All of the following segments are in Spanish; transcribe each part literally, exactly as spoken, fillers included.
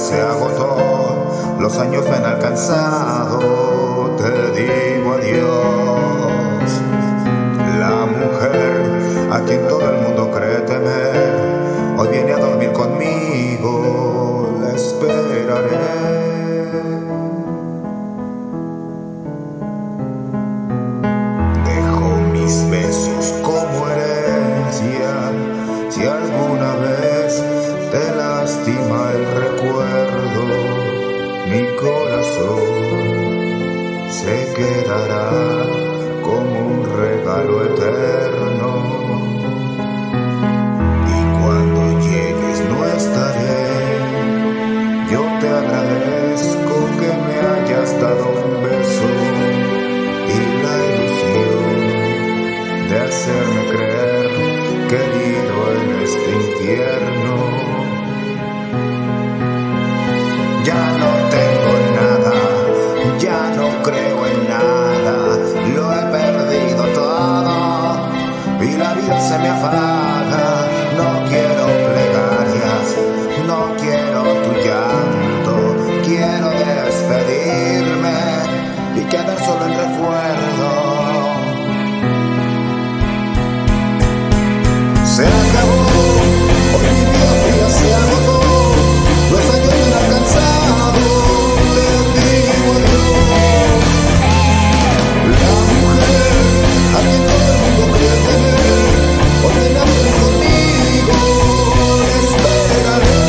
se agotó, los años me han alcanzado, te digo adiós. La mujer a quien todo el mundo cree temer, hoy viene a dormir conmigo, la esperaré. Mis besos como herencia, si alguna vez te lastima el recuerdo, mi corazón se quedará como un regalo eterno. Y cuando llegues no estaré, yo te agradezco que me hayas dado un beso y la ilusión de hacerme creer querido en este infierno. Ya no tengo nada, ya no creo en nada, lo he perdido todo y la vida se me apaga. No quiero plegarias, no quiero tu llanto, quiero despedirme y quedar solo en recuerdo. Se acabó, hoy mi vida fría se agotó, los años me han alcanzado, te digo adiós. La mujer a quien todo el mundo cree tener, hoy viene a dormir conmigo, la esperaré.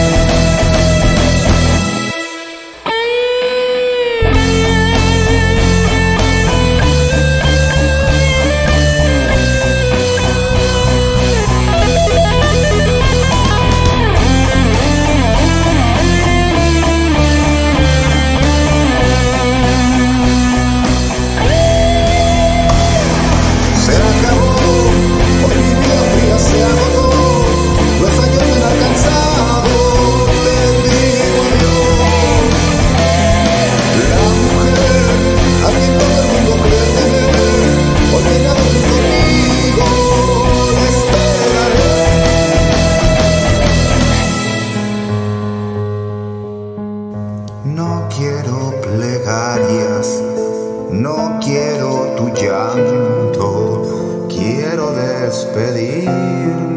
No quiero plegarias, no quiero tu llanto, quiero despedirme.